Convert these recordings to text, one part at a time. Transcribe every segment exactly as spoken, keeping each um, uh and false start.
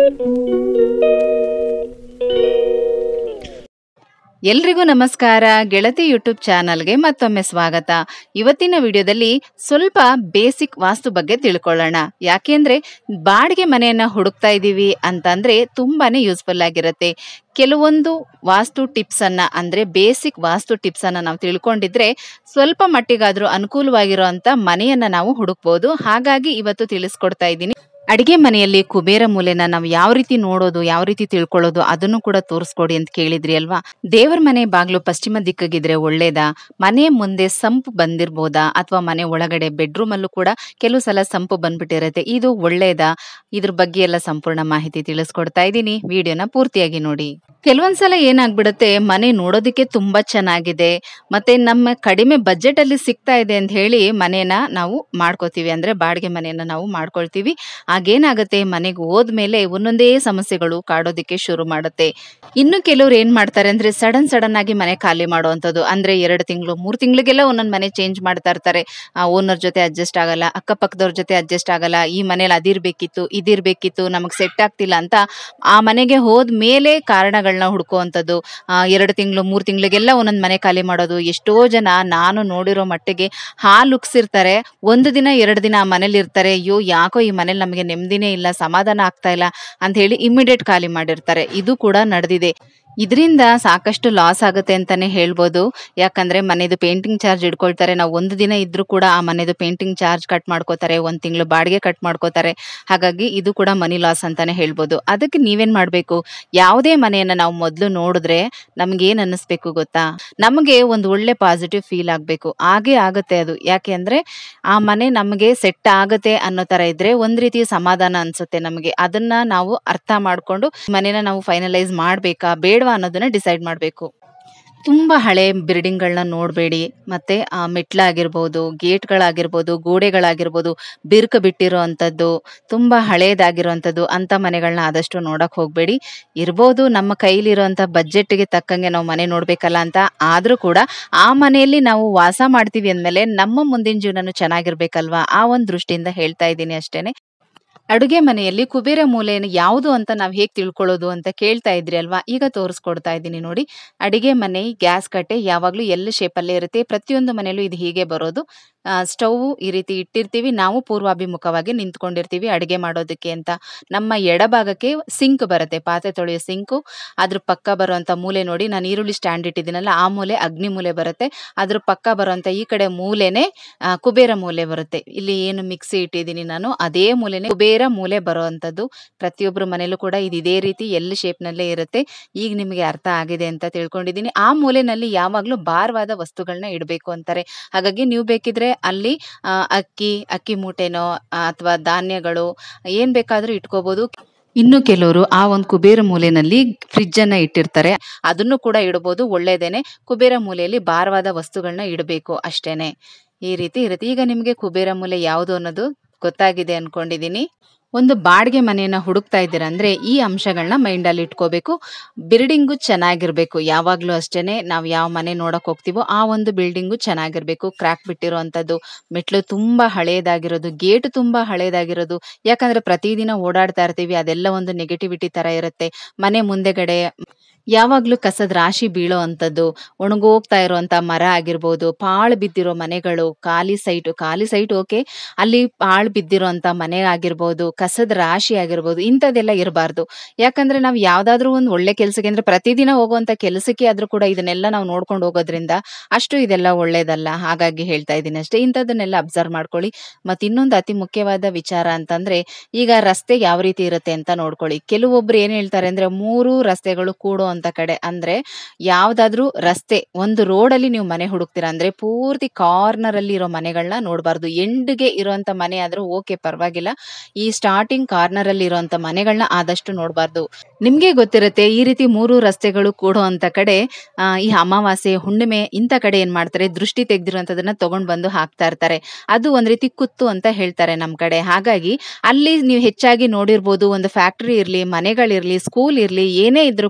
ಎಲ್ರಿಗೂ ನಮಸ್ಕಾರ. ಗೆಳತಿ ಯೂಟ್ಯೂಬ್ ಚಾನಲ್ಗೆ ಮತ್ತೊಮ್ಮೆ ಸ್ವಾಗತ. ಇವತ್ತಿನ ವಿಡಿಯೋದಲ್ಲಿ ಸ್ವಲ್ಪ ಬೇಸಿಕ್ ವಾಸ್ತು ಬಗ್ಗೆ ತಿಳ್ಕೊಳ್ಳೋಣ. ಯಾಕೆಂದ್ರೆ ಬಾಡಿಗೆ ಮನೆಯನ್ನ ಹುಡುಕ್ತಾ ಇದ್ದೀವಿ ಅಂತಂದ್ರೆ ತುಂಬಾನೇ ಯೂಸ್ಫುಲ್ ಆಗಿರುತ್ತೆ. ಕೆಲವೊಂದು ವಾಸ್ತು ಟಿಪ್ಸ್ ಅನ್ನ ಅಂದ್ರೆ ಬೇಸಿಕ್ ವಾಸ್ತು ಟಿಪ್ಸ್ ಅನ್ನ ನಾವು ತಿಳ್ಕೊಂಡಿದ್ರೆ ಸ್ವಲ್ಪ ಮಟ್ಟಿಗಾದ್ರೂ ಅನುಕೂಲವಾಗಿರುವಂತ ಮನೆಯನ್ನ ನಾವು ಹುಡುಕ್ಬಹುದು. ಹಾಗಾಗಿ ಇವತ್ತು ತಿಳಿಸ್ಕೊಡ್ತಾ ಇದ್ದೀನಿ. ಅಡಿಗೆ ಮನೆಯಲ್ಲಿ ಕುಬೇರ ಮೂಲೆನ ನಾವು ಯಾವ ರೀತಿ ನೋಡೋದು, ಯಾವ ರೀತಿ ತಿಳ್ಕೊಳ್ಳೋದು ಅದನ್ನು ಕೂಡ ತೋರಿಸ್ಕೊಡಿ ಅಂತ ಕೇಳಿದ್ರಿ ಅಲ್ವಾ. ದೇವರ ಮನೆ ಬಾಗ್ಲು ಪಶ್ಚಿಮ ದಿಕ್ಕಿಗಿದ್ರೆ ಒಳ್ಳೇದಾ, ಮನೆಯ ಮುಂದೆ ಸಂಪು ಬಂದಿರ್ಬೋದಾ, ಅಥವಾ ಮನೆ ಒಳಗಡೆ ಬೆಡ್ರೂಮ್ ಅಲ್ಲೂ ಕೂಡ ಕೆಲವು ಸಲ ಸಂಪು ಬಂದ್ಬಿಟ್ಟಿರುತ್ತೆ, ಇದು ಒಳ್ಳೇದಾ, ಇದ್ರ ಬಗ್ಗೆ ಎಲ್ಲ ಸಂಪೂರ್ಣ ಮಾಹಿತಿ ತಿಳಿಸ್ಕೊಡ್ತಾ ಇದ್ದೀನಿ. ವಿಡಿಯೋನ ಪೂರ್ತಿಯಾಗಿ ನೋಡಿ. ಕೆಲವೊಂದ್ಸಲ ಏನಾಗ್ಬಿಡುತ್ತೆ, ಮನೆ ನೋಡೋದಕ್ಕೆ ತುಂಬಾ ಚೆನ್ನಾಗಿದೆ ಮತ್ತೆ ನಮ್ಮ ಕಡಿಮೆ ಬಜೆಟ್ ಅಲ್ಲಿ ಸಿಗ್ತಾ ಇದೆ ಅಂತ ಹೇಳಿ ಮನೇನ ನಾವು ಮಾಡ್ಕೋತೀವಿ, ಅಂದ್ರೆ ಬಾಡಿಗೆ ಮನೆಯನ್ನ ನಾವು ಮಾಡ್ಕೊಳ್ತೀವಿ. ಆಗೇನಾಗುತ್ತೆ, ಮನೆಗೆ ಹೋದ್ಮೇಲೆ ಒಂದೊಂದೇ ಸಮಸ್ಯೆಗಳು ಕಾಡೋದಿಕ್ಕೆ ಶುರು ಮಾಡುತ್ತೆ. ಇನ್ನು ಕೆಲವ್ರು ಏನ್ ಮಾಡ್ತಾರೆ ಅಂದ್ರೆ ಸಡನ್ ಸಡನ್ ಆಗಿ ಮನೆ ಖಾಲಿ ಮಾಡುವಂಥದ್ದು, ಅಂದ್ರೆ ಎರಡು ತಿಂಗಳು ಮೂರು ತಿಂಗಳಿಗೆಲ್ಲ ಒಂದೊಂದು ಮನೆ ಚೇಂಜ್ ಮಾಡ್ತಾ ಇರ್ತಾರೆ. ಆ ಓನರ್ ಜೊತೆ ಅಡ್ಜಸ್ಟ್ ಆಗಲ್ಲ, ಅಕ್ಕಪಕ್ಕದವ್ರ ಜೊತೆ ಅಡ್ಜಸ್ಟ್ ಆಗಲ್ಲ, ಈ ಮನೇಲಿ ಅದಿರ್ಬೇಕಿತ್ತು ಇದಿರ್ಬೇಕಿತ್ತು ನಮಗ್ ಸೆಟ್ ಆಗ್ತಿಲ್ಲ ಅಂತ ಆ ಮನೆಗೆ ಹೋದ್ಮೇಲೆ ಕಾರಣಗಳನ್ನ ಹುಡ್ಕುವಂಥದ್ದು. ಆ ಎರಡು ತಿಂಗಳು ಮೂರು ತಿಂಗಳಿಗೆಲ್ಲ ಒಂದೊಂದು ಮನೆ ಖಾಲಿ ಮಾಡೋದು. ಎಷ್ಟೋ ಜನ ನಾನು ನೋಡಿರೋ ಮಟ್ಟಿಗೆ ಹಾಲು ಉಕ್ಸಿರ್ತಾರೆ, ಒಂದು ದಿನ ಎರಡು ದಿನ ಆ ಮನೇಲಿ ಇರ್ತಾರೆ, ಅಯ್ಯೋ ಯಾಕೋ ಈ ಮನೇಲಿ ನಮಗೆ ನೆಮ್ಮದಿನೇ ಇಲ್ಲ, ಸಮಾಧಾನ ಆಗ್ತಾ ಇಲ್ಲ ಅಂತ ಹೇಳಿ ಇಮಿಡಿಯೇಟ್ ಖಾಲಿ ಮಾಡಿರ್ತಾರೆ. ಇದು ಕೂಡ ನಡೆದಿದೆ. ಇದರಿಂದ ಸಾಕಷ್ಟು ಲಾಸ್ ಆಗುತ್ತೆ ಅಂತಾನೆ ಹೇಳ್ಬೋದು. ಯಾಕಂದ್ರೆ ಮನೆದು ಪೇಂಟಿಂಗ್ ಚಾರ್ಜ್ ಇಟ್ಕೊಳ್ತಾರೆ, ನಾವು ಒಂದು ದಿನ ಇದ್ರೂ ಕೂಡ ಆ ಮನೆದು ಪೇಂಟಿಂಗ್ ಚಾರ್ಜ್ ಕಟ್ ಮಾಡ್ಕೋತಾರೆ, ಒಂದ್ ತಿಂಗಳು ಬಾಡಿಗೆ ಕಟ್ ಮಾಡ್ಕೋತಾರೆ. ಹಾಗಾಗಿ ಇದು ಕೂಡ ಮನಿ ಲಾಸ್ ಅಂತಾನೆ ಹೇಳ್ಬೋದು. ಅದಕ್ಕೆ ನೀವೇನ್ ಮಾಡ್ಬೇಕು, ಯಾವುದೇ ಮನೆಯನ್ನ ನಾವು ಮೊದಲು ನೋಡಿದ್ರೆ ನಮ್ಗೆ ಏನ್ ಅನ್ನಿಸ್ಬೇಕು ಗೊತ್ತಾ, ನಮಗೆ ಒಂದು ಒಳ್ಳೆ ಪಾಸಿಟಿವ್ ಫೀಲ್ ಆಗ್ಬೇಕು. ಹಾಗೆ ಆಗುತ್ತೆ ಅದು. ಯಾಕೆ ಅಂದ್ರೆ ಆ ಮನೆ ನಮಗೆ ಸೆಟ್ ಆಗತ್ತೆ ಅನ್ನೋ ತರ ಇದ್ರೆ ಒಂದ್ ರೀತಿ ಸಮಾಧಾನ ಅನ್ಸುತ್ತೆ ನಮಗೆ. ಅದನ್ನ ನಾವು ಅರ್ಥ ಮಾಡ್ಕೊಂಡು ಮನೆನ ನಾವು ಫೈನಲೈಸ್ ಮಾಡ್ಬೇಕಾ ಬೇಡವಾ ಅನ್ನೋದನ್ನ ಡಿಸೈಡ್ ಮಾಡ್ಬೇಕು. ತುಂಬಾ ಹಳೆ ಬಿಲ್ಡಿಂಗ್ ಗಳನ್ನ ನೋಡ್ಬೇಡಿ. ಮತ್ತೆ ಆ ಮೆಟ್ಲಾಗಿರ್ಬೋದು, ಗೇಟ್ಗಳಾಗಿರ್ಬೋದು, ಗೋಡೆಗಳಾಗಿರ್ಬೋದು ಬಿರುಕು ಬಿಟ್ಟಿರೋ ಅಂತದ್ದು, ತುಂಬಾ ಹಳೇದಾಗಿರುವಂತದ್ದು ಅಂತ ಮನೆಗಳನ್ನ ಆದಷ್ಟು ನೋಡಕ್ ಹೋಗ್ಬೇಡಿ. ಇರ್ಬೋದು ನಮ್ಮ ಕೈಲಿರುವಂತ ಬಜೆಟ್ಗೆ ತಕ್ಕಂಗೆ ನಾವು ಮನೆ ನೋಡ್ಬೇಕಲ್ಲ ಅಂತ, ಆದ್ರೂ ಕೂಡ ಆ ಮನೆಯಲ್ಲಿ ನಾವು ವಾಸ ಮಾಡ್ತೀವಿ ಅಂದ್ಮೇಲೆ ನಮ್ಮ ಮುಂದಿನ ಜೀವನನು ಚೆನ್ನಾಗಿರ್ಬೇಕಲ್ವಾ, ಆ ಒಂದ್ ದೃಷ್ಟಿಯಿಂದ ಹೇಳ್ತಾ ಇದ್ದೀನಿ ಅಷ್ಟೇನೆ. ಅಡುಗೆ ಮನೆಯಲ್ಲಿ ಕುಬೇರ ಮೂಲೆಯನ್ನು ಯಾವುದು ಅಂತ ನಾವು ಹೇಗೆ ತಿಳ್ಕೊಳ್ಳೋದು ಅಂತ ಕೇಳ್ತಾ ಇದ್ರಿ ಅಲ್ವಾ, ಈಗ ತೋರಿಸ್ಕೊಡ್ತಾ ಇದ್ದೀನಿ ನೋಡಿ. ಅಡಿಗೆ ಮನೆ ಗ್ಯಾಸ್ ಕಟ್ಟೆ ಯಾವಾಗ್ಲೂ ಎಲ್ಲ ಶೇಪಲ್ಲೇ ಇರುತ್ತೆ. ಪ್ರತಿಯೊಂದು ಮನೆಯಲ್ಲೂ ಇದು ಹೀಗೆ ಬರೋದು. ಸ್ಟವ್ ಈ ರೀತಿ ಇಟ್ಟಿರ್ತೀವಿ, ನಾವು ಪೂರ್ವಾಭಿಮುಖವಾಗಿ ನಿಂತ್ಕೊಂಡಿರ್ತೀವಿ ಅಡಿಗೆ ಮಾಡೋದಕ್ಕೆ ಅಂತ. ನಮ್ಮ ಎಡಭಾಗಕ್ಕೆ ಸಿಂಕ್ ಬರುತ್ತೆ, ಪಾತ್ರೆ ತೊಳೆಯೋ ಸಿಂಕು. ಅದ್ರ ಪಕ್ಕ ಬರುವಂತ ಮೂಲೆ ನೋಡಿ, ನಾನು ಈರುಳ್ಳಿ ಸ್ಟ್ಯಾಂಡ್ ಇಟ್ಟಿದ್ದೀನಲ್ಲ ಆ ಮೂಲೆ ಅಗ್ನಿ ಮೂಲೆ ಬರುತ್ತೆ. ಅದ್ರ ಪಕ್ಕ ಬರುವಂತ ಈ ಕಡೆ ಮೂಲೆನೆ ಆ, ಕುಬೇರ ಮೂಲೆ ಬರುತ್ತೆ. ಇಲ್ಲಿ ಏನು ಮಿಕ್ಸಿ ಇಟ್ಟಿದ್ದೀನಿ ನಾನು, ಅದೇ ಮೂಲೆನೆ ಕುಬೇರ ಮೂಲೆ ಬರುವಂತದ್ದು. ಪ್ರತಿಯೊಬ್ಬರು ಮನೇಲೂ ಕೂಡ ಇದು ಇದೇ ರೀತಿ ಎಲ್ ಶೇಪ್ ನಲ್ಲೇ ಇರುತ್ತೆ. ಈಗ ನಿಮಗೆ ಅರ್ಥ ಆಗಿದೆ ಅಂತ ತಿಳ್ಕೊಂಡಿದ್ದೀನಿ. ಆ ಮೂಲೆನಲ್ಲಿ ಯಾವಾಗ್ಲೂ ಭಾರವಾದ ವಸ್ತುಗಳನ್ನ ಇಡಬೇಕು ಅಂತಾರೆ. ಹಾಗಾಗಿ ನೀವು ಬೇಕಿದ್ರೆ ಅಲ್ಲಿ ಆ, ಅಕ್ಕಿ ಅಕ್ಕಿ ಮೂಟೆನೋ ಅಥವಾ ಧಾನ್ಯಗಳು ಏನ್ ಬೇಕಾದ್ರೂ ಇಟ್ಕೋಬಹುದು. ಇನ್ನು ಕೆಲವರು ಆ ಒಂದು ಕುಬೇರ ಮೂಲೆಯಲ್ಲಿ ಫ್ರಿಡ್ಜ್ ಅನ್ನ ಇಟ್ಟಿರ್ತಾರೆ, ಅದನ್ನು ಕೂಡ ಇಡಬಹುದು, ಒಳ್ಳೇದೇನೆ. ಕುಬೇರ ಮೂಲೆಯಲ್ಲಿ ಭಾರವಾದ ವಸ್ತುಗಳನ್ನ ಇಡಬೇಕು ಅಷ್ಟೇನೆ. ಈ ರೀತಿ ಇರುತ್ತೆ. ಈಗ ನಿಮ್ಗೆ ಕುಬೇರ ಮೂಲೆ ಯಾವುದು ಅನ್ನೋದು ಗೊತ್ತಾಗಿದೆ ಅನ್ಕೊಂಡಿದೀನಿ. ಒಂದು ಬಾಡಿಗೆ ಮನೆಯನ್ನ ಹುಡುಕ್ತಾ ಇದ್ದೀರಾ ಅಂದ್ರೆ ಈ ಅಂಶಗಳನ್ನ ಮೈಂಡ್ ಅಲ್ಲಿ ಇಟ್ಕೋಬೇಕು. ಬಿಲ್ಡಿಂಗು ಚೆನ್ನಾಗಿರ್ಬೇಕು. ಯಾವಾಗ್ಲೂ ಅಷ್ಟೇನೆ, ನಾವು ಯಾವ ಮನೆ ನೋಡಕ್ ಹೋಗ್ತೀವೋ ಆ ಒಂದು ಬಿಲ್ಡಿಂಗು ಚೆನ್ನಾಗಿರ್ಬೇಕು. ಕ್ರಾಕ್ ಬಿಟ್ಟಿರೋಂಥದ್ದು, ಮೆಟ್ಲು ತುಂಬಾ ಹಳೇದಾಗಿರೋದು, ಗೇಟ್ ತುಂಬಾ ಹಳೇದಾಗಿರೋದು. ಯಾಕಂದ್ರೆ ಪ್ರತಿದಿನ ಓಡಾಡ್ತಾ ಇರ್ತೀವಿ, ಅದೆಲ್ಲ ಒಂದು ನೆಗೆಟಿವಿಟಿ ತರ ಇರುತ್ತೆ. ಮನೆ ಮುಂದೆಗಡೆ ಯಾವಾಗ್ಲೂ ಕಸದ ರಾಶಿ ಬೀಳೋ ಅಂತದ್ದು, ಒಣಗೋಗ್ತಾ ಇರುವಂತ ಮರ ಆಗಿರ್ಬೋದು, ಪಾಳು ಬಿದ್ದಿರೋ ಮನೆಗಳು, ಖಾಲಿ ಸೈಟು ಖಾಲಿ ಸೈಟ್ ಓಕೆ, ಅಲ್ಲಿ ಪಾಳು ಬಿದ್ದಿರೋಂತ ಮನೆ ಆಗಿರ್ಬೋದು, ಕಸದ ರಾಶಿ ಆಗಿರ್ಬೋದು, ಇಂಥದ್ದೆಲ್ಲ ಇರಬಾರ್ದು. ಯಾಕಂದ್ರೆ ನಾವು ಯಾವ್ದಾದ್ರು ಒಂದು ಒಳ್ಳೆ ಕೆಲ್ಸಕ್ಕೆ ಅಂದ್ರೆ ಪ್ರತಿದಿನ ಹೋಗುವಂತ ಕೆಲಸಕ್ಕೆ ಆದ್ರೂ ಕೂಡ ಇದನ್ನೆಲ್ಲ ನಾವು ನೋಡ್ಕೊಂಡು ಹೋಗೋದ್ರಿಂದ ಅಷ್ಟು ಇದೆಲ್ಲ ಒಳ್ಳೇದಲ್ಲ. ಹಾಗಾಗಿ ಹೇಳ್ತಾ ಇದ್ದೀನಿ ಅಷ್ಟೇ. ಇಂಥದನ್ನೆಲ್ಲ ಅಬ್ಸರ್ವ್ ಮಾಡ್ಕೊಳ್ಳಿ. ಮತ್ತೆ ಇನ್ನೊಂದು ಅತಿ ಮುಖ್ಯವಾದ ವಿಚಾರ ಅಂತಂದ್ರೆ, ಈಗ ರಸ್ತೆ ಯಾವ ರೀತಿ ಇರುತ್ತೆ ಅಂತ ನೋಡ್ಕೊಳ್ಳಿ. ಕೆಲವೊಬ್ರು ಏನ್ ಹೇಳ್ತಾರೆ ಅಂದ್ರೆ ಮೂರು ರಸ್ತೆಗಳು ಕೂಡೋ ಅಂತ ಕಡೆ, ಅಂದ್ರೆ ಯಾವ್ದಾದ್ರು ರಸ್ತೆ ಒಂದು ರೋಡ್ ಅಲ್ಲಿ ನೀವು ಮನೆ ಹುಡುಕ್ತೀರಾ ಅಂದ್ರೆ ಪೂರ್ತಿ ಕಾರ್ನರ್ ಅಲ್ಲಿ ಇರೋ ಮನೆಗಳನ್ನ ನೋಡಬಾರ್ದು. ಎಂಡ್ಗೆ ಇರುವಂತ ಮನೆ ಆದ್ರೂ ಓಕೆ ಪರವಾಗಿಲ್ಲ, ಈ ಸ್ಟಾರ್ಟಿಂಗ್ ಕಾರ್ನರ್ ಅಲ್ಲಿ ಇರುವಂತ ಮನೆಗಳನ್ನ ಆದಷ್ಟು ನೋಡಬಾರ್ದು. ನಿಮ್ಗೆ ಗೊತ್ತಿರುತ್ತೆ, ಈ ರೀತಿ ಮೂರು ರಸ್ತೆಗಳು ಕೂಡೋ ಅಂತ ಕಡೆ ಆ, ಈ ಅಮಾವಾಸ್ಯೆ ಹುಣ್ಣಿಮೆ ಇಂಥ ಕಡೆ ಏನ್ ಮಾಡ್ತಾರೆ, ದೃಷ್ಟಿ ತೆಗ್ದಿರುವಂತದನ್ನ ತಗೊಂಡ್ ಬಂದು ಹಾಕ್ತಾ ಇರ್ತಾರೆ. ಅದು ಒಂದ್ ರೀತಿ ಕುತ್ತು ಅಂತ ಹೇಳ್ತಾರೆ ನಮ್ ಕಡೆ. ಹಾಗಾಗಿ ಅಲ್ಲಿ ನೀವು ಹೆಚ್ಚಾಗಿ ನೋಡಿರ್ಬೋದು, ಒಂದು ಫ್ಯಾಕ್ಟರಿ ಇರ್ಲಿ, ಮನೆಗಳಿರ್ಲಿ, ಸ್ಕೂಲ್ ಇರ್ಲಿ, ಏನೇ ಇದ್ರೂ ಕೂಡ ಅಲ್ಲೊಂದು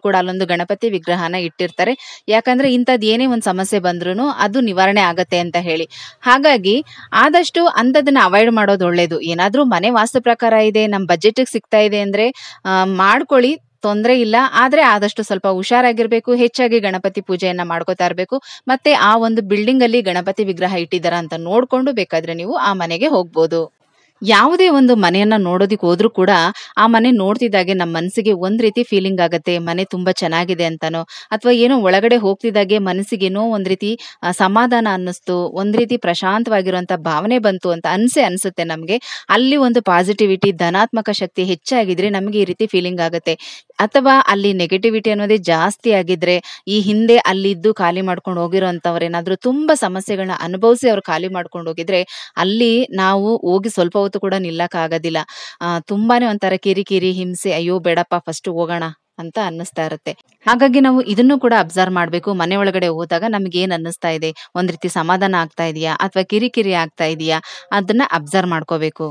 ಗಣಪತಿ ವಿಗ್ರಹನ ಇಟ್ಟಿರ್ತಾರೆ. ಯಾಕಂದ್ರೆ ಇಂಥದ್ದು ಏನೇ ಒಂದು ಸಮಸ್ಯೆ ಬಂದ್ರೂ ಅದು ನಿವಾರಣೆ ಆಗತ್ತೆ ಅಂತ ಹೇಳಿ. ಹಾಗಾಗಿ ಆದಷ್ಟು ಅಂಥದನ್ನ ಅವಾಯ್ಡ್ ಮಾಡೋದು ಒಳ್ಳೇದು. ಏನಾದ್ರೂ ಮನೆ ವಾಸ್ತು ಪ್ರಕಾರ ಇದೆ, ನಮ್ಮ ಬಜೆಟ್ಗೆ ಸಿಗ್ತಾ ಇದೆ ಅಂದ್ರೆ ಆ, ಮಾಡ್ಕೊಳ್ಳಿ, ತೊಂದರೆ ಇಲ್ಲ. ಆದ್ರೆ ಆದಷ್ಟು ಸ್ವಲ್ಪ ಹುಷಾರಾಗಿರ್ಬೇಕು. ಹೆಚ್ಚಾಗಿ ಗಣಪತಿ ಪೂಜೆಯನ್ನ ಮಾಡ್ಕೋತಾ ಇರ್ಬೇಕು. ಮತ್ತೆ ಆ ಒಂದು ಬಿಲ್ಡಿಂಗ್ ಅಲ್ಲಿ ಗಣಪತಿ ವಿಗ್ರಹ ಇಟ್ಟಿದಾರ ಅಂತ ನೋಡ್ಕೊಂಡು ಬೇಕಾದ್ರೆ ನೀವು ಆ ಮನೆಗೆ ಹೋಗ್ಬೋದು. ಯಾವುದೇ ಒಂದು ಮನೆಯನ್ನ ನೋಡೋದಿಕ್ ಹೋದ್ರೂ ಕೂಡ ಆ ಮನೆ ನೋಡ್ತಿದ್ದಾಗೆ ನಮ್ಮ ಮನಸ್ಸಿಗೆ ಒಂದ್ ರೀತಿ ಫೀಲಿಂಗ್ ಆಗತ್ತೆ, ಮನೆ ತುಂಬಾ ಚೆನ್ನಾಗಿದೆ ಅಂತಾನೋ, ಅಥವಾ ಏನೋ ಒಳಗಡೆ ಹೋಗ್ತಿದ್ದಾಗೆ ಮನಸ್ಸಿಗೆ ಏನೋ ಒಂದ್ ರೀತಿ ಆ, ಸಮಾಧಾನ ಅನ್ನಿಸ್ತು, ಒಂದ್ ರೀತಿ ಪ್ರಶಾಂತವಾಗಿರುವಂತ ಭಾವನೆ ಬಂತು ಅಂತ ಅನ್ಸೆ ಅನ್ಸುತ್ತೆ ನಮ್ಗೆ. ಅಲ್ಲಿ ಒಂದು ಪಾಸಿಟಿವಿಟಿ, ಧನಾತ್ಮಕ ಶಕ್ತಿ ಹೆಚ್ಚಾಗಿದ್ರೆ ನಮ್ಗೆ ಈ ರೀತಿ ಫೀಲಿಂಗ್ ಆಗುತ್ತೆ. ಅಥವಾ ಅಲ್ಲಿ ನೆಗೆಟಿವಿಟಿ ಅನ್ನೋದೇ ಜಾಸ್ತಿ ಆಗಿದ್ರೆ, ಈ ಹಿಂದೆ ಅಲ್ಲಿದ್ದು ಖಾಲಿ ಮಾಡ್ಕೊಂಡು ಹೋಗಿರೋಂಥವ್ರು ಏನಾದ್ರೂ ತುಂಬಾ ಸಮಸ್ಯೆಗಳನ್ನ ಅನುಭವಿಸಿ ಅವ್ರು ಖಾಲಿ ಮಾಡ್ಕೊಂಡು ಹೋಗಿದ್ರೆ, ಅಲ್ಲಿ ನಾವು ಹೋಗಿ ಸ್ವಲ್ಪ ಹೊತ್ತು ಕೂಡ ನಿಲ್ಲಕ್ ಆಗೋದಿಲ್ಲ. ಆ ತುಂಬಾನೇ ಒಂಥರ ಕಿರಿಕಿರಿ, ಹಿಂಸೆ, ಅಯ್ಯೋ ಬೇಡಪ್ಪ ಫಸ್ಟ್ ಹೋಗೋಣ ಅಂತ ಅನ್ನಿಸ್ತಾ ಇರುತ್ತೆ. ಹಾಗಾಗಿ ನಾವು ಇದನ್ನು ಕೂಡ ಅಬ್ಸರ್ವ್ ಮಾಡ್ಬೇಕು. ಮನೆ ಒಳಗಡೆ ಹೋದಾಗ ನಮ್ಗೆ ಏನ್ ಅನ್ನಿಸ್ತಾ ಇದೆ, ಒಂದ್ ರೀತಿ ಸಮಾಧಾನ ಆಗ್ತಾ ಇದೆಯಾ ಅಥವಾ ಕಿರಿಕಿರಿ ಆಗ್ತಾ ಇದೆಯಾ, ಅದನ್ನ ಅಬ್ಸರ್ವ್ ಮಾಡ್ಕೋಬೇಕು.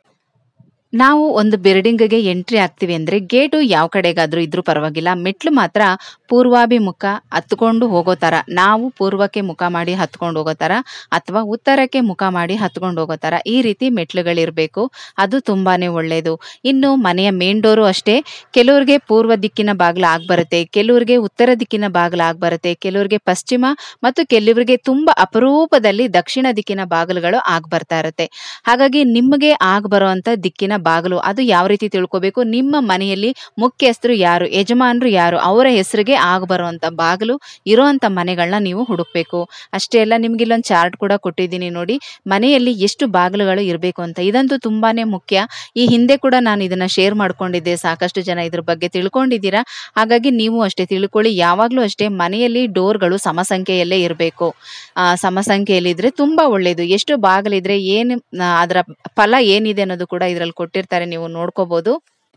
ನಾವು ಒಂದು ಬಿಲ್ಡಿಂಗ್ಗೆ ಎಂಟ್ರಿ ಆಗ್ತೀವಿ ಅಂದ್ರೆ ಗೇಟು ಯಾವ ಕಡೆಗಾದ್ರೂ ಇದ್ರೂ ಪರವಾಗಿಲ್ಲ, ಮೆಟ್ಲು ಮಾತ್ರ ಪೂರ್ವಾಭಿಮುಖ ಹತ್ಕೊಂಡು ಹೋಗೋ ತರ, ನಾವು ಪೂರ್ವಕ್ಕೆ ಮುಖ ಮಾಡಿ ಹತ್ಕೊಂಡು ಹೋಗೋ ತರ ಅಥವಾ ಉತ್ತರಕ್ಕೆ ಮುಖ ಮಾಡಿ ಹತ್ಕೊಂಡು ಹೋಗೋ ತರ ಈ ರೀತಿ ಮೆಟ್ಲುಗಳಿರ್ಬೇಕು. ಅದು ತುಂಬಾನೇ ಒಳ್ಳೇದು. ಇನ್ನು ಮನೆಯ ಮೇನ್ ಡೋರು ಅಷ್ಟೇ, ಕೆಲವ್ರಿಗೆ ಪೂರ್ವ ದಿಕ್ಕಿನ ಬಾಗಿಲು ಆಗ್ ಬರುತ್ತೆ, ಕೆಲವ್ರಿಗೆ ಉತ್ತರ ದಿಕ್ಕಿನ ಬಾಗಿಲು ಆಗ್ ಬರುತ್ತೆ, ಕೆಲವ್ರಿಗೆ ಪಶ್ಚಿಮ ಮತ್ತು ಕೆಲವರಿಗೆ ತುಂಬಾ ಅಪರೂಪದಲ್ಲಿ ದಕ್ಷಿಣ ದಿಕ್ಕಿನ ಬಾಗಿಲುಗಳು ಆಗ್ ಬರ್ತಾ ಇರುತ್ತೆ. ಹಾಗಾಗಿ ನಿಮಗೆ ಆಗ್ ಬರುವಂತ ದಿಕ್ಕಿನ ಬಾಗಿಲು ಅದು ಯಾವ ರೀತಿ ತಿಳ್ಕೋಬೇಕು, ನಿಮ್ಮ ಮನೆಯಲ್ಲಿ ಮುಖ್ಯಸ್ಥರು ಯಾರು, ಯಜಮಾನರು ಯಾರು, ಅವರ ಹೆಸರಿಗೆ ಆಗ ಬರುವಂತ ಬಾಗಿಲು ಇರುವಂತ ಮನೆಗಳನ್ನ ನೀವು ಹುಡುಕ್ಬೇಕು. ಅಷ್ಟೇ ಅಲ್ಲ, ನಿಮ್ಗೆ ಇಲ್ಲೊಂದು ಚಾರ್ಟ್ ಕೂಡ ಕೊಟ್ಟಿದ್ದೀನಿ ನೋಡಿ, ಮನೆಯಲ್ಲಿ ಎಷ್ಟು ಬಾಗಿಲುಗಳು ಇರಬೇಕು ಅಂತ. ಇದಂತೂ ತುಂಬಾನೇ ಮುಖ್ಯ. ಈ ಹಿಂದೆ ಕೂಡ ನಾನು ಇದನ್ನ ಶೇರ್ ಮಾಡ್ಕೊಂಡಿದ್ದೆ, ಸಾಕಷ್ಟು ಜನ ಇದ್ರ ಬಗ್ಗೆ ತಿಳ್ಕೊಂಡಿದ್ದೀರಾ. ಹಾಗಾಗಿ ನೀವು ಅಷ್ಟೇ ತಿಳ್ಕೊಳ್ಳಿ. ಯಾವಾಗ್ಲೂ ಅಷ್ಟೇ ಮನೆಯಲ್ಲಿ ಡೋರ್ಗಳು ಸಮಸಂಖ್ಯೆಯಲ್ಲೇ ಇರಬೇಕು. ಆ ಸಮಸಂಖ್ಯೆಯಲ್ಲಿದ್ರೆ ತುಂಬಾ ಒಳ್ಳೇದು. ಎಷ್ಟು ಬಾಗಿಲಿದ್ರೆ ಏನು ಅದರ ಫಲ ಏನಿದೆ ಅನ್ನೋದು ಕೂಡ ಇದ್ರಲ್ಲಿ ಕೊಟ್ಟಿರ್ತಾರೆ, ನೀವು ನೋಡ್ಕೋಬಹುದು.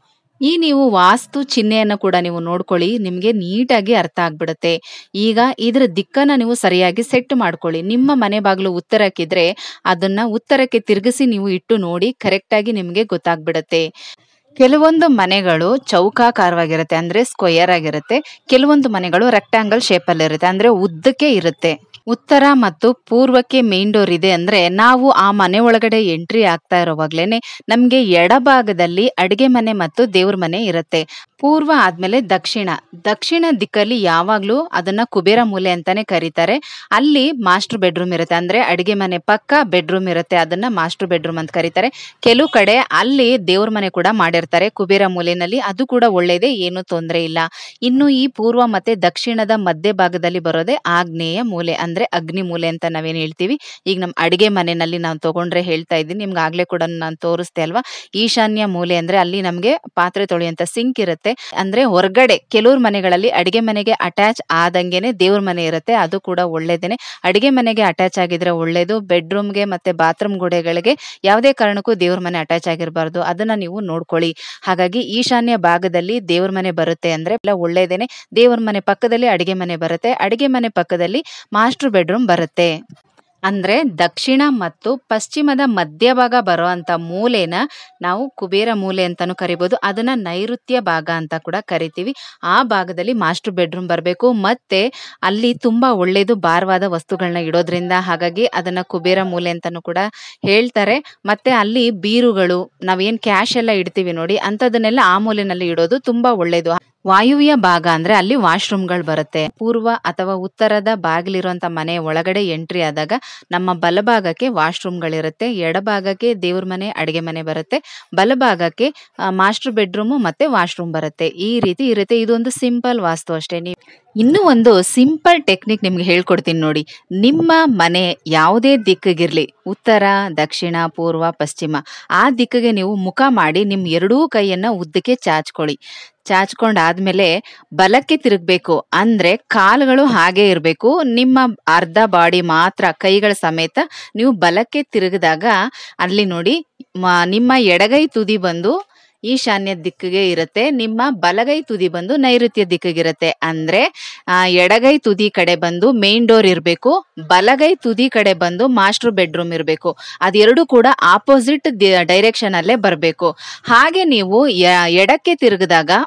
ಈ ನೀವು ವಾಸ್ತು ಚಿಹ್ನೆಯನ್ನು ಕೂಡ ನೀವು ನೋಡ್ಕೊಳ್ಳಿ, ನಿಮ್ಗೆ ನೀಟಾಗಿ ಅರ್ಥ ಆಗ್ಬಿಡುತ್ತೆ. ಈಗ ಇದ್ರ ದಿಕ್ಕನ್ನ ನೀವು ಸರಿಯಾಗಿ ಸೆಟ್ ಮಾಡ್ಕೊಳ್ಳಿ. ನಿಮ್ಮ ಮನೆ ಬಾಗಿಲು ಉತ್ತರಕ್ಕಿದ್ರೆ ಅದನ್ನ ಉತ್ತರಕ್ಕೆ ತಿರುಗಿಸಿ ನೀವು ಇಟ್ಟು ನೋಡಿ, ಕರೆಕ್ಟ್ ಆಗಿ ನಿಮ್ಗೆ ಗೊತ್ತಾಗ್ಬಿಡತ್ತೆ. ಕೆಲವೊಂದು ಮನೆಗಳು ಚೌಕಾಕಾರವಾಗಿರುತ್ತೆ ಅಂದ್ರೆ ಸ್ಕ್ವಯರ್ ಆಗಿರುತ್ತೆ, ಕೆಲವೊಂದು ಮನೆಗಳು ರೆಕ್ಟಾಂಗಲ್ ಶೇಪ್ ಅಲ್ಲಿ ಇರುತ್ತೆ ಅಂದ್ರೆ ಉದ್ದಕ್ಕೆ ಇರುತ್ತೆ. ಉತ್ತರ ಮತ್ತು ಪೂರ್ವಕ್ಕೆ ಮೇನ್ ಡೋರ್ ಇದೆ ಅಂದ್ರೆ ನಾವು ಆ ಮನೆ ಒಳಗಡೆ ಎಂಟ್ರಿ ಆಗ್ತಾ ಇರೋವಾಗ್ಲೇನೆ ನಮ್ಗೆ ಎಡಭಾಗದಲ್ಲಿ ಅಡಿಗೆ ಮನೆ ಮತ್ತು ದೇವ್ರ ಮನೆ ಇರುತ್ತೆ. ಪೂರ್ವ ಆದ್ಮೇಲೆ ದಕ್ಷಿಣ, ದಕ್ಷಿಣ ದಿಕ್ಕಲ್ಲಿ ಯಾವಾಗ್ಲೂ ಅದನ್ನ ಕುಬೇರ ಮೂಲೆ ಅಂತಾನೆ ಕರೀತಾರೆ. ಅಲ್ಲಿ ಮಾಸ್ಟರ್ ಬೆಡ್ರೂಮ್ ಇರುತ್ತೆ, ಅಂದ್ರೆ ಅಡಿಗೆ ಮನೆ ಪಕ್ಕ ಬೆಡ್ರೂಮ್ ಇರುತ್ತೆ, ಅದನ್ನ ಮಾಸ್ಟರ್ ಬೆಡ್ರೂಮ್ ಅಂತ ಕರೀತಾರೆ. ಕೆಲವು ಕಡೆ ಅಲ್ಲಿ ದೇವ್ರ ಮನೆ ಕೂಡ ಮಾಡಿರ್ತಾರೆ ಕುಬೇರ ಮೂಲೆನಲ್ಲಿ, ಅದು ಕೂಡ ಒಳ್ಳೇದೇ, ಏನು ತೊಂದರೆ ಇಲ್ಲ. ಇನ್ನು ಈ ಪೂರ್ವ ಮತ್ತೆ ದಕ್ಷಿಣದ ಮಧ್ಯ ಭಾಗದಲ್ಲಿ ಬರೋದೇ ಆಗ್ನೇಯ ಮೂಲೆ, ಅಂದ್ರೆ ಅಗ್ನಿ ಮೂಲೆ ಅಂತ ನಾವೇನ್ ಹೇಳ್ತೀವಿ. ಈಗ ನಮ್ ಅಡಿಗೆ ಮನೆಯಲ್ಲಿ ನಾವು ತಗೊಂಡ್ರೆ ಹೇಳ್ತಾ ಇದ್ದೀನಿ, ನಿಮ್ಗೆ ಆಗ್ಲೇ ಕೂಡ ನಾನು ತೋರಿಸ್ತೆ ಅಲ್ವಾ. ಈಶಾನ್ಯ ಮೂಲೆ ಅಂದ್ರೆ ಅಲ್ಲಿ ನಮ್ಗೆ ಪಾತ್ರೆ ತೊಳೆಯುವಂತ ಸಿಂಕ್ ಇರುತ್ತೆ, ಅಂದ್ರೆ ಹೊರಗಡೆ ಕೆಲವ್ರ ಮನೆಗಳಲ್ಲಿ ಅಡಿಗೆ ಮನೆಗೆ ಅಟ್ಯಾಚ್ ಆದಂಗೆನೆ ದೇವ್ರ ಮನೆ ಇರುತ್ತೆ, ಅದು ಕೂಡ ಒಳ್ಳೇದೇನೆ. ಅಡಿಗೆ ಮನೆಗೆ ಅಟ್ಯಾಚ್ ಆಗಿದ್ರೆ ಒಳ್ಳೇದು. ಬೆಡ್ರೂಮ್ಗೆ ಮತ್ತೆ ಬಾತ್ರೂಮ್ ಗೋಡೆಗಳಿಗೆ ಯಾವುದೇ ಕಾರಣಕ್ಕೂ ದೇವ್ರ ಮನೆ ಅಟ್ಯಾಚ್ ಆಗಿರಬಾರ್ದು, ಅದನ್ನ ನೀವು ನೋಡ್ಕೊಳ್ಳಿ. ಹಾಗಾಗಿ ಈಶಾನ್ಯ ಭಾಗದಲ್ಲಿ ದೇವ್ರ ಮನೆ ಬರುತ್ತೆ ಅಂದ್ರೆ ಎಲ್ಲ ಒಳ್ಳೇದೇನೆ. ದೇವ್ರ ಮನೆ ಪಕ್ಕದಲ್ಲಿ ಅಡಿಗೆ ಮನೆ ಬರುತ್ತೆ, ಅಡಿಗೆ ಮನೆ ಪಕ್ಕದಲ್ಲಿ ಮಾಸ್ಟರ್ ಬೆಡ್ರೂಮ್ ಬರುತ್ತೆ. ಅಂದ್ರೆ ದಕ್ಷಿಣ ಮತ್ತು ಪಶ್ಚಿಮದ ಮಧ್ಯಭಾಗ ಬರುವಂತ ಮೂಲೆನ ನಾವು ಕುಬೇರ ಮೂಲೆ ಅಂತಾನು ಕರಿಬಹುದು, ಅದನ್ನ ನೈಋತ್ಯ ಭಾಗ ಅಂತ ಕೂಡ ಕರಿತೀವಿ. ಆ ಭಾಗದಲ್ಲಿ ಮಾಸ್ಟರ್ ಬೆಡ್ರೂಮ್ ಬರಬೇಕು. ಮತ್ತೆ ಅಲ್ಲಿ ತುಂಬಾ ಒಳ್ಳೇದು ಭಾರವಾದ ವಸ್ತುಗಳನ್ನ ಇಡೋದ್ರಿಂದ, ಹಾಗಾಗಿ ಅದನ್ನ ಕುಬೇರ ಮೂಲೆ ಅಂತಾನು ಕೂಡ ಹೇಳ್ತಾರೆ. ಮತ್ತೆ ಅಲ್ಲಿ ಬೀರುಗಳು, ನಾವೇನ್ ಕ್ಯಾಶ್ ಎಲ್ಲ ಇಡ್ತೀವಿ ನೋಡಿ, ಅಂತದನ್ನೆಲ್ಲ ಆ ಮೂಲೆನಲ್ಲಿ ಇಡೋದು ತುಂಬಾ ಒಳ್ಳೇದು. ವಾಯುವ್ಯ ಭಾಗ ಅಂದ್ರೆ ಅಲ್ಲಿ ವಾಶ್ರೂಮ್ಗಳು ಬರುತ್ತೆ. ಪೂರ್ವ ಅಥವಾ ಉತ್ತರದ ಬಾಗಿಲಿರುವಂತ ಮನೆ ಒಳಗಡೆ ಎಂಟ್ರಿ ಆದಾಗ ನಮ್ಮ ಬಲಭಾಗಕ್ಕೆ ವಾಶ್ರೂಮ್ಗಳಿರುತ್ತೆ, ಎಡಭಾಗಕ್ಕೆ ದೇವ್ರ ಮನೆ ಅಡಿಗೆ ಮನೆ ಬರುತ್ತೆ, ಬಲಭಾಗಕ್ಕೆ ಮಾಸ್ಟರ್ ಬೆಡ್ರೂಮ್ ಮತ್ತೆ ವಾಶ್ರೂಮ್ ಬರುತ್ತೆ. ಈ ರೀತಿ ಇರುತ್ತೆ. ಇದೊಂದು ಸಿಂಪಲ್ ವಾಸ್ತು ಅಷ್ಟೇ. ನೀವು ಇನ್ನೂ ಒಂದು ಸಿಂಪಲ್ ಟೆಕ್ನಿಕ್ ನಿಮ್ಗೆ ಹೇಳ್ಕೊಡ್ತೀನಿ ನೋಡಿ. ನಿಮ್ಮ ಮನೆ ಯಾವುದೇ ದಿಕ್ಕಿಗಿರ್ಲಿ, ಉತ್ತರ, ದಕ್ಷಿಣ, ಪೂರ್ವ, ಪಶ್ಚಿಮ, ಆ ದಿಕ್ಕಿಗೆ ನೀವು ಮುಖ ಮಾಡಿ ನಿಮ್ ಎರಡೂ ಕೈಯನ್ನ ಉದ್ದಕ್ಕೆ ಚಾಚ್ಕೊಳ್ಳಿ. ಚಾಚ್ಕೊಂಡಾದ್ಮೇಲೆ ಬಲಕ್ಕೆ ತಿರುಗ್ಬೇಕು, ಅಂದ್ರೆ ಕಾಲುಗಳು ಹಾಗೆ ಇರಬೇಕು, ನಿಮ್ಮ ಅರ್ಧ ಬಾಡಿ ಮಾತ್ರ ಕೈಗಳ ಸಮೇತ ನೀವು ಬಲಕ್ಕೆ ತಿರುಗಿದಾಗ ಅಲ್ಲಿ ನೋಡಿ ನಿಮ್ಮ ಎಡಗೈ ತುದಿ ಬಂದು ಈಶಾನ್ಯ ದಿಕ್ಕಿಗೆ ಇರುತ್ತೆ, ನಿಮ್ಮ ಬಲಗೈ ತುದಿ ಬಂದು ನೈಋತ್ಯ ದಿಕ್ಕಿಗಿರುತ್ತೆ. ಅಂದ್ರೆ ಆ ಎಡಗೈ ತುದಿ ಕಡೆ ಬಂದು ಮೇನ್ ಡೋರ್ ಇರಬೇಕು, ಬಲಗೈ ತುದಿ ಕಡೆ ಬಂದು ಮಾಸ್ಟರ್ ಬೆಡ್ರೂಮ್ ಇರಬೇಕು. ಅದೆರಡು ಕೂಡ ಆಪೋಸಿಟ್ ಡೈರೆಕ್ಷನ್ ಅಲ್ಲೇ ಬರಬೇಕು. ಹಾಗೆ ನೀವು ಎಡಕ್ಕೆ ತಿರುಗಿದಾಗ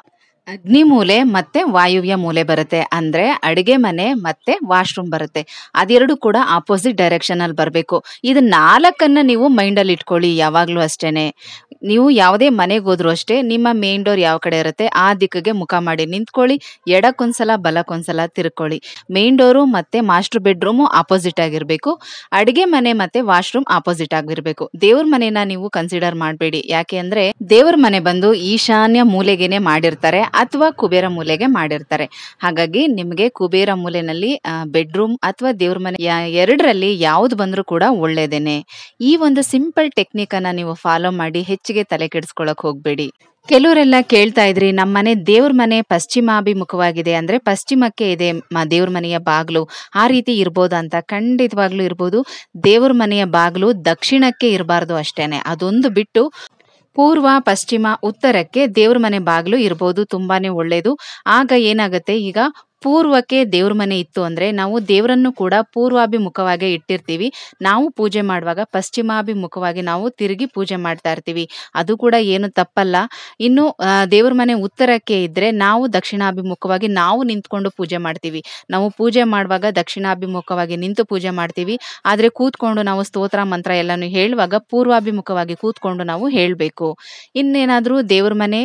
ಅಗ್ನಿ ಮೂಲೆ ಮತ್ತೆ ವಾಯುವ್ಯ ಮೂಲೆ ಬರುತ್ತೆ. ಅಂದ್ರೆ ಅಡಿಗೆ ಮನೆ ಮತ್ತೆ ವಾಶ್ರೂಮ್ ಬರುತ್ತೆ. ಅದೆರಡು ಕೂಡ ಆಪೋಸಿಟ್ ಡೈರೆಕ್ಷನ್ ಅಲ್ಲಿ ಬರಬೇಕು. ಇದು ನಾಲ್ಕನ್ನ ನೀವು ಮೈಂಡ್ ಅಲ್ಲಿ ಇಟ್ಕೊಳ್ಳಿ ಯಾವಾಗ್ಲೂ ಅಷ್ಟೇನೆ. ನೀವು ಯಾವುದೇ ಮನೆಗೆ ಹೋದ್ರು ಅಷ್ಟೇ ನಿಮ್ಮ ಮೇನ್ ಡೋರ್ ಯಾವ ಕಡೆ ಇರುತ್ತೆ ಆ ದಿಕ್ಕಿಗೆ ಮುಖ ಮಾಡಿ ನಿಂತ್ಕೊಳ್ಳಿ. ಎಡಕ್ಕೊಂದ್ಸಲ ಬಲಕ್ಕೊಂದ್ಸಲ ತಿರ್ಕೊಳ್ಳಿ. ಮೇನ್ ಡೋರು ಮತ್ತೆ ಮಾಸ್ಟರ್ ಬೆಡ್ರೂಮು ಆಪೋಸಿಟ್ ಆಗಿರ್ಬೇಕು. ಅಡಿಗೆ ಮನೆ ಮತ್ತೆ ವಾಶ್ರೂಮ್ ಆಪೋಸಿಟ್ ಆಗಿರ್ಬೇಕು. ದೇವ್ರ ಮನೆನ ನೀವು ಕನ್ಸಿಡರ್ ಮಾಡಬೇಡಿ. ಯಾಕೆ ಅಂದ್ರೆ ದೇವ್ರ ಮನೆ ಬಂದು ಈಶಾನ್ಯ ಮೂಲೆಗೆನೆ ಮಾಡಿರ್ತಾರೆ ಅಥವಾ ಕುಬೇರ ಮೂಲೆಗೆ ಮಾಡಿರ್ತಾರೆ. ಹಾಗಾಗಿ ನಿಮಗೆ ಕುಬೇರ ಮೂಲೆನಲ್ಲಿ ಬೆಡ್ರೂಮ್ ಅಥವಾ ದೇವ್ರ ಮನೆ ಎರಡರಲ್ಲಿ ಯಾವ್ದು ಬಂದ್ರೂ ಕೂಡ ಒಳ್ಳೇದೇನೆ. ಈ ಒಂದು ಸಿಂಪಲ್ ಟೆಕ್ನಿಕ್ ಅನ್ನ ನೀವು ಫಾಲೋ ಮಾಡಿ ಹೆಚ್ಚಿಗೆ ತಲೆ ಕೆಡಿಸ್ಕೊಳಕ್ ಹೋಗ್ಬೇಡಿ. ಕೆಲವರೆಲ್ಲ ಕೇಳ್ತಾ ಇದ್ರಿ ನಮ್ಮ ಮನೆ ದೇವ್ರ ಮನೆ ಪಶ್ಚಿಮಾಭಿಮುಖವಾಗಿದೆ ಅಂದ್ರೆ ಪಶ್ಚಿಮಕ್ಕೆ ಇದೆ ದೇವ್ರ ಮನೆಯ ಬಾಗ್ಲು, ಆ ರೀತಿ ಇರ್ಬೋದಾ ಅಂತ. ಖಂಡಿತವಾಗ್ಲೂ ಇರ್ಬೋದು. ದೇವ್ರ ಮನೆಯ ಬಾಗ್ಲು ದಕ್ಷಿಣಕ್ಕೆ ಇರಬಾರ್ದು ಅಷ್ಟೇನೆ. ಅದೊಂದು ಬಿಟ್ಟು ಪೂರ್ವ, ಪಶ್ಚಿಮ, ಉತ್ತರಕ್ಕೆ ದೇವ್ರ ಮನೆ ಬಾಗ್ಲು ಇರ್ಬೋದು. ತುಂಬಾನೇ ಒಳ್ಳೇದು. ಆಗ ಏನಾಗುತ್ತೆ, ಈಗ ಪೂರ್ವಕ್ಕೆ ದೇವ್ರ ಮನೆ ಇತ್ತು ಅಂದ್ರೆ ನಾವು ದೇವರನ್ನು ಕೂಡ ಪೂರ್ವಾಭಿಮುಖವಾಗಿ ಇಟ್ಟಿರ್ತೀವಿ. ನಾವು ಪೂಜೆ ಮಾಡುವಾಗ ಪಶ್ಚಿಮಾಭಿಮುಖವಾಗಿ ನಾವು ತಿರುಗಿ ಪೂಜೆ ಮಾಡ್ತಾ ಇರ್ತೀವಿ. ಅದು ಕೂಡ ಏನು ತಪ್ಪಲ್ಲ. ಇನ್ನು ದೇವ್ರ ಮನೆ ಉತ್ತರಕ್ಕೆ ಇದ್ರೆ ನಾವು ದಕ್ಷಿಣಾಭಿಮುಖವಾಗಿ ನಾವು ನಿಂತ್ಕೊಂಡು ಪೂಜೆ ಮಾಡ್ತೀವಿ. ನಾವು ಪೂಜೆ ಮಾಡುವಾಗ ದಕ್ಷಿಣಾಭಿಮುಖವಾಗಿ ನಿಂತು ಪೂಜೆ ಮಾಡ್ತೀವಿ. ಆದ್ರೆ ಕೂತ್ಕೊಂಡು ನಾವು ಸ್ತೋತ್ರ ಮಂತ್ರ ಎಲ್ಲಾನು ಹೇಳುವಾಗ ಪೂರ್ವಾಭಿಮುಖವಾಗಿ ಕೂತ್ಕೊಂಡು ನಾವು ಹೇಳ್ಬೇಕು. ಇನ್ನೇನಾದ್ರೂ ದೇವ್ರ ಮನೆ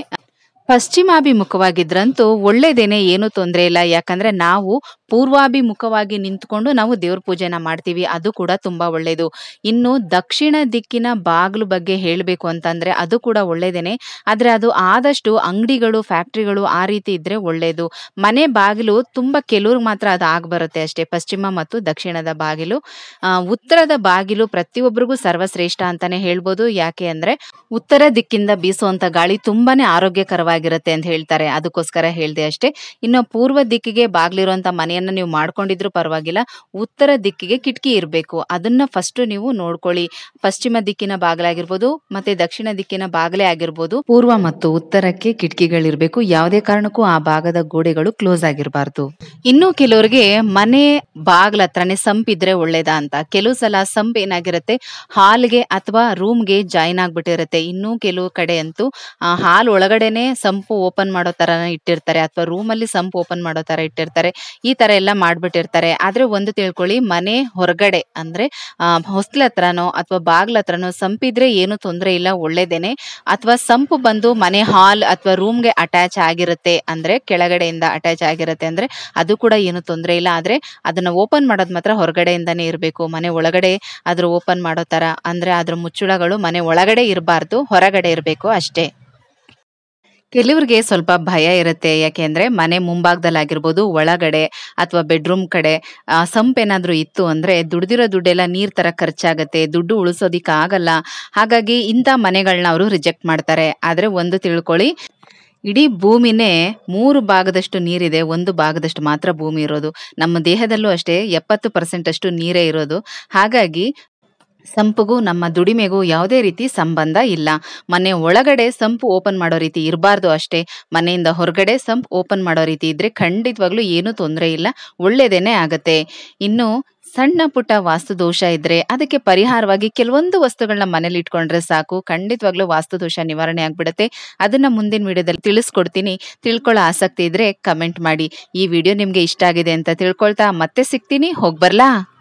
ಪಶ್ಚಿಮಾಭಿಮುಖವಾಗಿದ್ರಂತೂ ಒಳ್ಳೇದೇನೆ, ಏನು ತೊಂದರೆ ಇಲ್ಲ. ಯಾಕಂದ್ರೆ ನಾವು ಪೂರ್ವಾಭಿಮುಖವಾಗಿ ನಿಂತ್ಕೊಂಡು ನಾವು ದೇವ್ರ ಪೂಜೆನ ಮಾಡ್ತೀವಿ. ಅದು ಕೂಡ ತುಂಬಾ ಒಳ್ಳೇದು. ಇನ್ನು ದಕ್ಷಿಣ ದಿಕ್ಕಿನ ಬಾಗ್ಲು ಬಗ್ಗೆ ಹೇಳ್ಬೇಕು ಅಂತಂದ್ರೆ ಅದು ಕೂಡ ಒಳ್ಳೇದೇನೆ. ಆದ್ರೆ ಅದು ಆದಷ್ಟು ಅಂಗಡಿಗಳು, ಫ್ಯಾಕ್ಟ್ರಿಗಳು ಆ ರೀತಿ ಇದ್ರೆ ಒಳ್ಳೇದು. ಮನೆ ಬಾಗಿಲು ತುಂಬಾ ಕೆಲವ್ರಿಗೆ ಮಾತ್ರ ಅದು ಆಗ್ ಬರುತ್ತೆ ಅಷ್ಟೇ, ಪಶ್ಚಿಮ ಮತ್ತು ದಕ್ಷಿಣದ ಬಾಗಿಲು. ಆ ಉತ್ತರದ ಬಾಗಿಲು ಪ್ರತಿಯೊಬ್ಬರಿಗೂ ಸರ್ವಶ್ರೇಷ್ಠ ಅಂತಾನೆ ಹೇಳ್ಬೋದು. ಯಾಕೆ ಅಂದ್ರೆ ಉತ್ತರ ದಿಕ್ಕಿಂದ ಬೀಸುವಂತ ಗಾಳಿ ತುಂಬಾನೇ ಆರೋಗ್ಯಕರವಾಗಿರುತ್ತೆ ಅಂತ ಹೇಳ್ತಾರೆ. ಅದಕ್ಕೋಸ್ಕರ ಹೇಳ್ದೆ ಅಷ್ಟೇ. ಇನ್ನು ಪೂರ್ವ ದಿಕ್ಕಿಗೆ ಬಾಗ್ಲಿರುವಂತ ಮನೆಯನ್ನ ನೀವು ಮಾಡ್ಕೊಂಡಿದ್ರು ಪರವಾಗಿಲ್ಲ, ಉತ್ತರ ದಿಕ್ಕಿಗೆ ಕಿಟಕಿ ಇರಬೇಕು. ಅದನ್ನ ಫಸ್ಟ್ ನೀವು ನೋಡ್ಕೊಳ್ಳಿ. ಪಶ್ಚಿಮ ದಿಕ್ಕಿನ ಬಾಗಿಲಾಗಿರ್ಬೋದು ಮತ್ತೆ ದಕ್ಷಿಣ ದಿಕ್ಕಿನ ಬಾಗಿಲೇ ಆಗಿರ್ಬೋದು, ಪೂರ್ವ ಮತ್ತು ಉತ್ತರಕ್ಕೆ ಕಿಟಕಿಗಳಿರ್ಬೇಕು. ಯಾವುದೇ ಕಾರಣಕ್ಕೂ ಆ ಭಾಗದ ಗೋಡೆಗಳು ಕ್ಲೋಸ್ ಆಗಿರಬಾರ್ದು. ಇನ್ನು ಕೆಲವರಿಗೆ ಮನೆ ಬಾಗ್ಲ ಹತ್ರನೇ ಸಂಪಿದ್ರೆ ಒಳ್ಳೇದಾ ಅಂತ. ಕೆಲವು ಸಲ ಸಂಪ್ ಏನಾಗಿರುತ್ತೆ, ಹಾಲ್ಗೆ ಅಥವಾ ರೂಮ್ಗೆ ಜಾಯಿನ್ ಆಗ್ಬಿಟ್ಟಿರುತ್ತೆ. ಇನ್ನು ಕೆಲವು ಕಡೆ ಅಂತೂ ಹಾಲ್ ಒಳಗಡೆನೆ ಸಂಪು ಓಪನ್ ಮಾಡೋ ತರ ಇಟ್ಟಿರ್ತಾರೆ, ಅಥವಾ ರೂಮ್ ಅಲ್ಲಿ ಸಂಪ್ ಓಪನ್ ಮಾಡೋ ತರ ಇಟ್ಟಿರ್ತಾರೆ. ಈ ತರ ಎಲ್ಲ ಮಾಡ್ಬಿಟ್ಟಿರ್ತಾರೆ. ಆದ್ರೆ ಒಂದು ತಿಳ್ಕೊಳ್ಳಿ, ಮನೆ ಹೊರಗಡೆ ಅಂದ್ರೆ ಆ ಹೊಸ್ಲ ಹತ್ರನೋ ಅಥವಾ ಬಾಗ್ಲ ಹತ್ರನೋ ಸಂಪಿದ್ರೆ ಏನು ತೊಂದರೆ ಇಲ್ಲ, ಒಳ್ಳೇದೇನೆ. ಅಥವಾ ಸಂಪು ಬಂದು ಮನೆ ಹಾಲ್ ಅಥವಾ ರೂಮ್ಗೆ ಅಟ್ಯಾಚ್ ಆಗಿರುತ್ತೆ ಅಂದ್ರೆ, ಕೆಳಗಡೆಯಿಂದ ಅಟ್ಯಾಚ್ ಆಗಿರುತ್ತೆ ಅಂದ್ರೆ ಅದು ಕೂಡ ಏನು ತೊಂದರೆ ಇಲ್ಲ. ಆದ್ರೆ ಅದನ್ನ ಓಪನ್ ಮಾಡೋದ್ ಮಾತ್ರ ಹೊರಗಡೆಯಿಂದಾನೇ ಇರಬೇಕು. ಮನೆ ಒಳಗಡೆ ಅದ್ರ ಓಪನ್ ಮಾಡೋ ತರ ಅಂದ್ರೆ ಅದ್ರ ಮುಚ್ಚುಳಗಳು ಮನೆ ಒಳಗಡೆ ಇರಬಾರ್ದು, ಹೊರಗಡೆ ಇರಬೇಕು ಅಷ್ಟೇ. ಕೆಲವ್ರಿಗೆ ಸ್ವಲ್ಪ ಭಯ ಇರುತ್ತೆ. ಯಾಕೆಂದ್ರೆ ಮನೆ ಮುಂಭಾಗದಲ್ಲಾಗಿರ್ಬೋದು, ಒಳಗಡೆ ಅಥವಾ ಬೆಡ್ರೂಮ್ ಕಡೆ ಸಂಪ್ ಏನಾದ್ರೂ ಇತ್ತು ಅಂದ್ರೆ ದುಡ್ದಿರೋ ದುಡ್ಡೆಲ್ಲ ನೀರ್ ತರ ಖರ್ಚಾಗತ್ತೆ, ದುಡ್ಡು ಉಳಿಸೋದಿಕ್ ಆಗಲ್ಲ. ಹಾಗಾಗಿ ಇಂಥ ಮನೆಗಳನ್ನ ಅವರು ರಿಜೆಕ್ಟ್ ಮಾಡ್ತಾರೆ. ಆದ್ರೆ ಒಂದು ತಿಳ್ಕೊಳ್ಳಿ, ಇಡೀ ಭೂಮಿನೇ ಮೂರು ಭಾಗದಷ್ಟು ನೀರಿದೆ, ಒಂದು ಭಾಗದಷ್ಟು ಮಾತ್ರ ಭೂಮಿ ಇರೋದು. ನಮ್ಮ ದೇಹದಲ್ಲೂ ಅಷ್ಟೇ ಎಪ್ಪತ್ತು ಪರ್ಸೆಂಟ್ ಅಷ್ಟು ನೀರೇ ಇರೋದು. ಹಾಗಾಗಿ ಸಂಪಿಗೂ ನಮ್ಮ ದುಡಿಮೆಗೂ ಯಾವುದೇ ರೀತಿ ಸಂಬಂಧ ಇಲ್ಲ. ಮನೆ ಒಳಗಡೆ ಸಂಪು ಓಪನ್ ಮಾಡೋ ರೀತಿ ಇರಬಾರ್ದು ಅಷ್ಟೇ. ಮನೆಯಿಂದ ಹೊರಗಡೆ ಸಂಪ್ ಓಪನ್ ಮಾಡೋ ರೀತಿ ಇದ್ರೆ ಖಂಡಿತವಾಗ್ಲೂ ಏನು ತೊಂದರೆ ಇಲ್ಲ, ಒಳ್ಳೇದೇನೆ ಆಗತ್ತೆ. ಇನ್ನು ಸಣ್ಣ ಪುಟ್ಟ ವಾಸ್ತು ದೋಷ ಇದ್ರೆ ಅದಕ್ಕೆ ಪರಿಹಾರವಾಗಿ ಕೆಲವೊಂದು ವಸ್ತುಗಳನ್ನ ಮನೇಲಿ ಇಟ್ಕೊಂಡ್ರೆ ಸಾಕು, ಖಂಡಿತವಾಗ್ಲೂ ವಾಸ್ತು ದೋಷ ನಿವಾರಣೆ ಆಗ್ಬಿಡುತ್ತೆ. ಅದನ್ನ ಮುಂದಿನ ವಿಡಿಯೋದಲ್ಲಿ ತಿಳಿಸ್ಕೊಡ್ತೀನಿ. ತಿಳ್ಕೊಳ್ಳೋ ಆಸಕ್ತಿ ಇದ್ರೆ ಕಮೆಂಟ್ ಮಾಡಿ. ಈ ವಿಡಿಯೋ ನಿಮ್ಗೆ ಇಷ್ಟ ಆಗಿದೆ ಅಂತ ತಿಳ್ಕೊಳ್ತಾ ಮತ್ತೆ ಸಿಗ್ತೀನಿ. ಹೋಗ್ಬರ್ಲಾ?